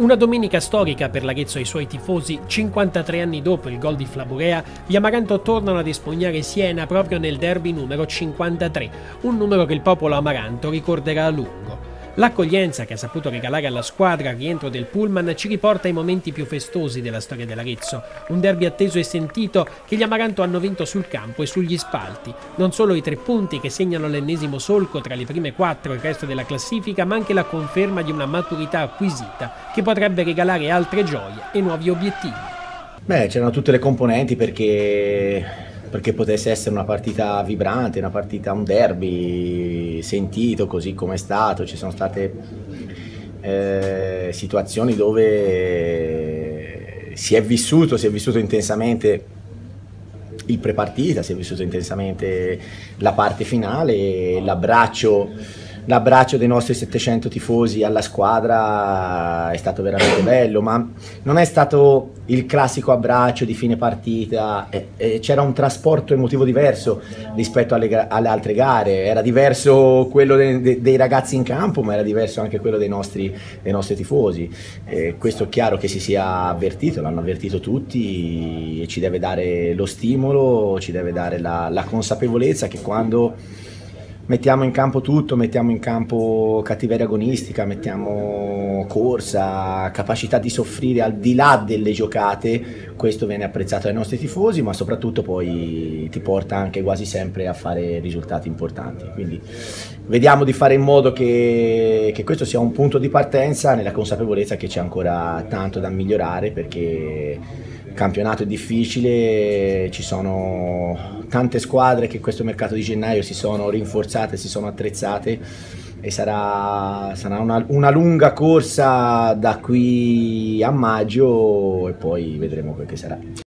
Una domenica storica per l'Arezzo e i suoi tifosi. 53 anni dopo il gol di Flaburea, gli Amaranto tornano ad espugnare Siena proprio nel derby numero 53, un numero che il popolo amaranto ricorderà a lungo. L'accoglienza che ha saputo regalare alla squadra al rientro del pullman ci riporta ai momenti più festosi della storia dell'Arezzo, un derby atteso e sentito che gli Amaranto hanno vinto sul campo e sugli spalti. Non solo i 3 punti che segnano l'ennesimo solco tra le prime 4 e il resto della classifica, ma anche la conferma di una maturità acquisita che potrebbe regalare altre gioie e nuovi obiettivi. C'erano tutte le componenti perché potesse essere una partita vibrante, una partita, un derby sentito così come è stato. Ci sono state situazioni dove si è vissuto intensamente il prepartita, si è vissuto intensamente la parte finale, l'abbraccio dei nostri 700 tifosi alla squadra è stato veramente bello, ma non è stato il classico abbraccio di fine partita, c'era un trasporto emotivo diverso rispetto alle altre gare, era diverso quello dei ragazzi in campo, ma era diverso anche quello dei nostri tifosi. Questo è chiaro che si sia avvertito, l'hanno avvertito tutti e ci deve dare lo stimolo, ci deve dare la consapevolezza che quando mettiamo in campo tutto, mettiamo in campo cattiveria agonistica, mettiamo corsa, capacità di soffrire al di là delle giocate, questo viene apprezzato dai nostri tifosi, ma soprattutto poi ti porta anche quasi sempre a fare risultati importanti. Quindi vediamo di fare in modo che questo sia un punto di partenza, nella consapevolezza che c'è ancora tanto da migliorare, perché il campionato è difficile, ci sono tante squadre che in questo mercato di gennaio si sono rinforzate, si sono attrezzate e sarà una lunga corsa da qui a maggio e poi vedremo quel che sarà.